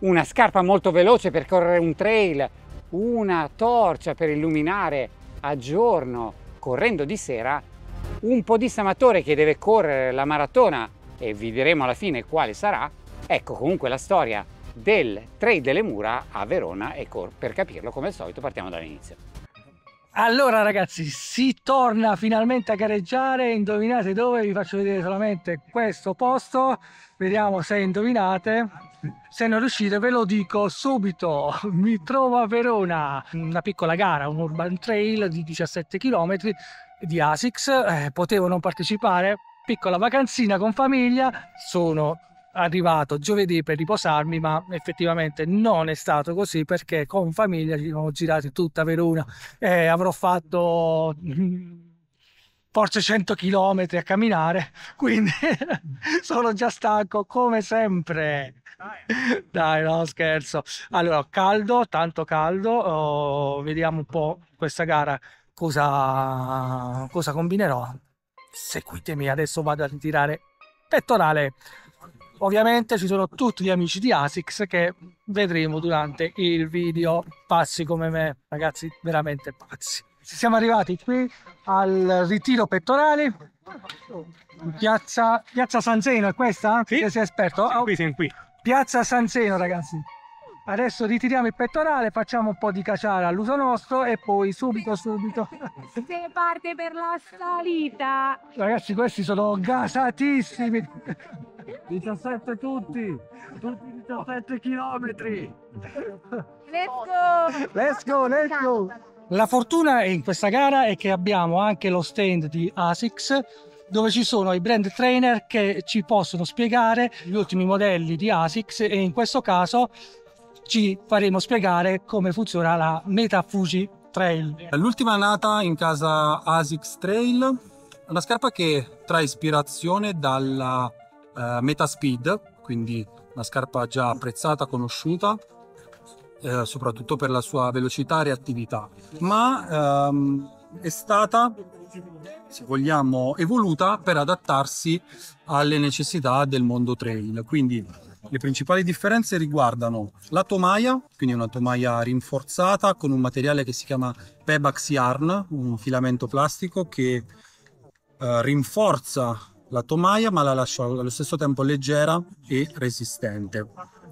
una scarpa molto veloce per correre un trail, una torcia per illuminare a giorno correndo di sera, un podista amatore che deve correre la maratona e vi diremo alla fine quale sarà. Ecco comunque la storia del Trail delle Mura a Verona e per capirlo come al solito partiamo dall'inizio. Allora ragazzi, si torna finalmente a gareggiare. Indovinate dove? Vi faccio vedere solamente questo posto, vediamo se indovinate. Se non riuscite ve lo dico subito. Mi trovo a Verona, una piccola gara, un urban trail di 17 km di ASICS. Potevo non partecipare, piccola vacanzina con famiglia. Sono arrivato giovedì per riposarmi, ma effettivamente non è stato così, perché con famiglia ci siamo girati tutta Verona. Avrò fatto forse 100 km a camminare, quindi sono già stanco come sempre. Dai, no, scherzo. Allora, caldo, tanto caldo. Vediamo un po' questa gara cosa combinerò. Seguitemi, adesso vado a ritirare pettorale. Ovviamente ci sono tutti gli amici di ASICS che vedremo durante il video. Pazzi come me, ragazzi, veramente pazzi. Siamo arrivati qui al ritiro pettorali, piazza San Zeno, è questa? Sì. Che sei esperto? Siamo qui, siamo qui. Piazza San Zeno, ragazzi. Adesso ritiriamo il pettorale, facciamo un po' di caciara all'uso nostro e poi subito. Se parte per la salita. Ragazzi, questi sono gasatissimi. 17 tutti 17 chilometri. Let's go! Let's go! La fortuna in questa gara è che abbiamo anche lo stand di ASICS, dove ci sono i brand trainer che ci possono spiegare gli ultimi modelli di ASICS, e in questo caso ci faremo spiegare come funziona la Meta Fuji Trail. L'ultima nata in casa ASICS Trail, una scarpa che trae ispirazione dalla Meta Speed, quindi una scarpa già apprezzata, conosciuta, soprattutto per la sua velocità e reattività, ma è stata, se vogliamo, evoluta per adattarsi alle necessità del mondo trail. Quindi le principali differenze riguardano la tomaia, quindi una tomaia rinforzata con un materiale che si chiama Pebax Yarn, un filamento plastico che rinforza la tomaia ma la lascia allo stesso tempo leggera e resistente.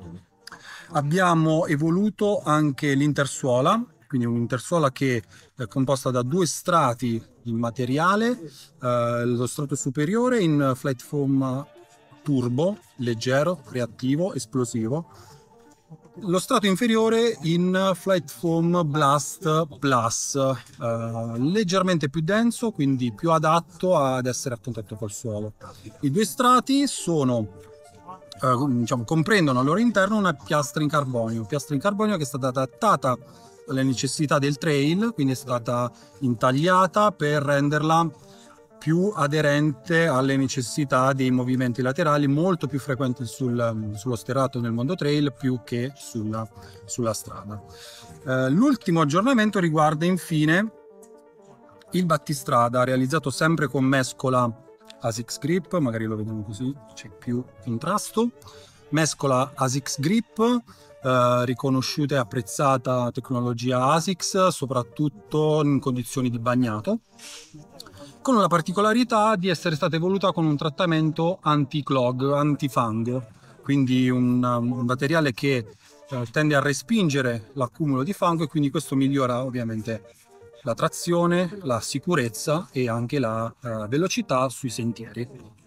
Abbiamo evoluto anche l'intersuola, quindi un'intersuola che è composta da due strati in materiale, lo strato superiore in flight foam turbo, leggero, reattivo, esplosivo, lo strato inferiore in flight foam blast plus, leggermente più denso, quindi più adatto ad essere a contatto col suolo. I due strati sono diciamo, comprendono al loro interno una piastra in carbonio che è stata adattata alle necessità del trail, quindi è stata intagliata per renderla più aderente alle necessità dei movimenti laterali molto più frequenti sullo sterrato nel mondo trail più che sulla strada. L'ultimo aggiornamento riguarda infine il battistrada, realizzato sempre con mescola ASICS Grip, magari lo vediamo così, c'è più contrasto, mescola ASICS Grip, riconosciuta e apprezzata tecnologia ASICS, soprattutto in condizioni di bagnato, con la particolarità di essere stata evoluta con un trattamento anti-clog, antifango, quindi un materiale che tende a respingere l'accumulo di fango, e quindi questo migliora ovviamente la trazione, la sicurezza e anche la velocità sui sentieri.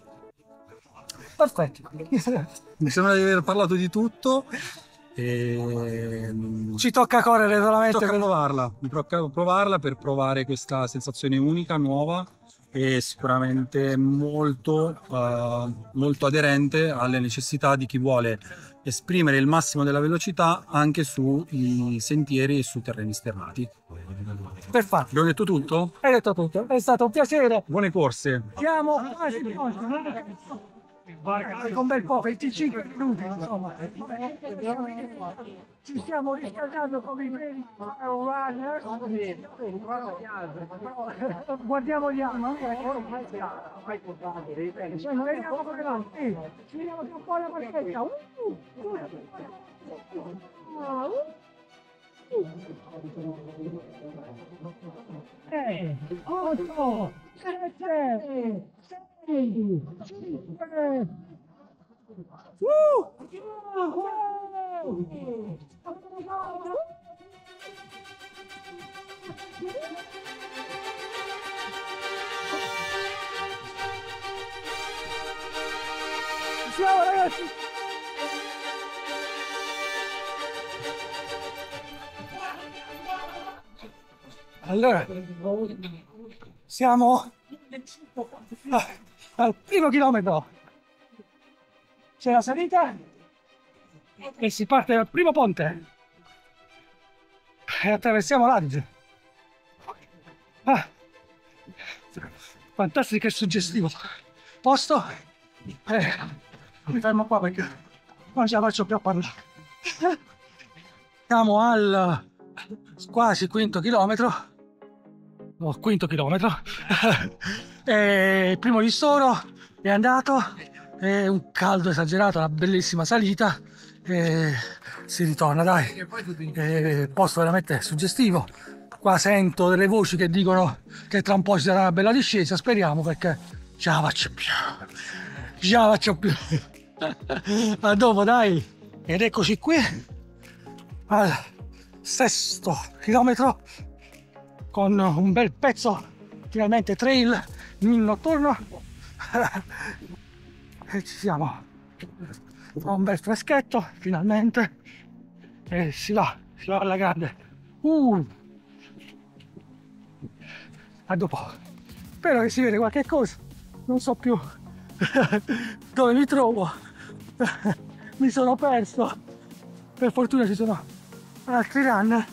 Perfetto. Mi sembra di aver parlato di tutto. Ci tocca correre solamente per provarla. Mi tocca provarla per provare questa sensazione unica, nuova e sicuramente molto aderente alle necessità di chi vuole esprimere il massimo della velocità anche sui sentieri e su terreni sterrati. Perfetto. Abbiamo detto tutto? Hai detto tutto, è stato un piacere. Buone corse. Siamo quasi con un bel po', 25 minuti, insomma. Ci stiamo riscaldando come i veri runner. Guardiamo gli anni. Vediamo come va. Ci vediamo tra un po' la marchetta. 8, 7, 6, 5. Ciao ragazzi! Allora, siamo al primo chilometro. C'è la salita e si parte dal primo ponte e attraversiamo l'Adige. Fantastico e suggestivo posto. Mi fermo qua perché non ce la faccio più a parlare. Siamo al quasi quinto chilometro. No, quinto chilometro. Il primo ristoro è andato. È un caldo esagerato, una bellissima salita. Si ritorna, dai. Posto veramente suggestivo. Qua sento delle voci che dicono che tra un po' ci sarà una bella discesa. Speriamo, perché ce la faccio più. Ce la faccio più. A dopo, dai. Ed eccoci qui al sesto chilometro con un bel pezzo finalmente trail notturno. E ci siamo. Fa un bel freschetto finalmente e si va alla grande. A dopo. Spero che si vede qualche cosa. Non so più dove mi trovo. Mi sono perso. Per fortuna ci sono altri run.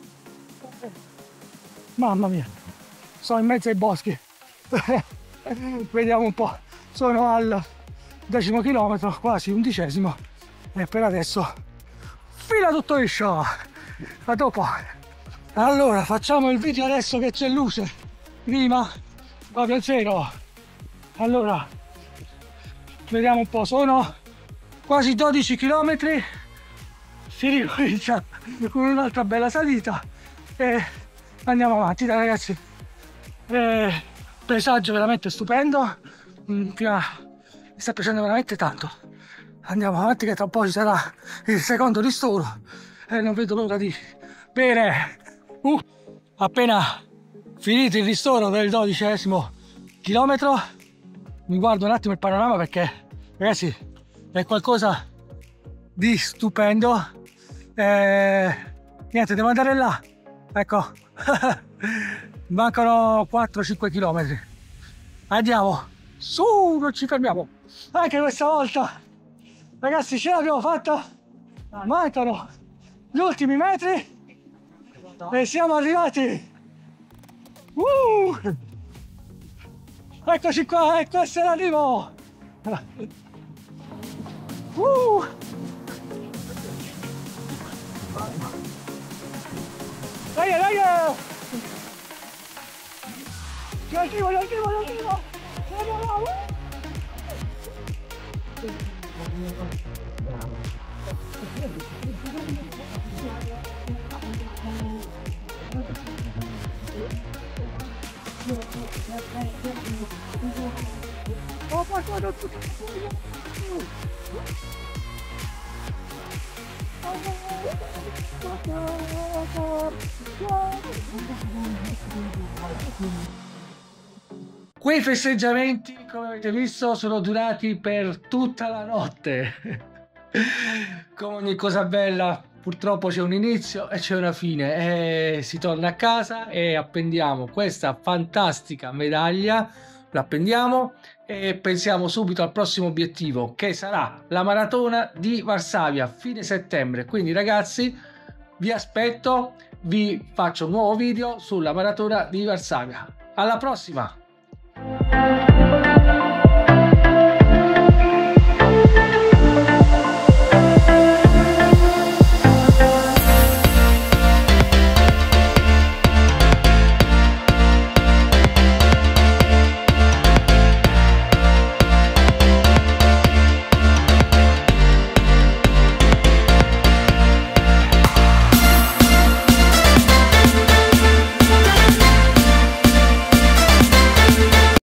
Mamma mia, sono in mezzo ai boschi. Vediamo un po'. Sono al 10° chilometro, quasi 11°, e per adesso fila tutto liscio. A dopo. Allora, facciamo il video adesso che c'è luce. Prima proprio zero. Allora, vediamo un po'. Sono quasi 12 km. Si ricomincia con un'altra bella salita e andiamo avanti, dai ragazzi. Paesaggio veramente stupendo. Mi sta piacendo veramente tanto. Andiamo avanti che tra un po' ci sarà il secondo ristoro e non vedo l'ora di bere. Appena finito il ristoro del 12° chilometro, mi guardo un attimo il panorama perché, ragazzi, è qualcosa di stupendo. Niente, devo andare là. Ecco. Mancano 4-5 km. Andiamo su, non ci fermiamo anche questa volta, ragazzi. Ce l'abbiamo fatta. Mancano gli ultimi metri e siamo arrivati. Eccoci qua, e questo è l'arrivo. Dai, dai! Ci arrivo! Quei festeggiamenti, come avete visto, sono durati per tutta la notte. Come ogni cosa bella, purtroppo c'è un inizio e c'è una fine. E si torna a casa e appendiamo questa fantastica medaglia, l'appendiamo e pensiamo subito al prossimo obiettivo, che sarà la maratona di Varsavia, fine settembre. Quindi ragazzi, vi aspetto, vi faccio un nuovo video sulla maratona di Varsavia. Alla prossima!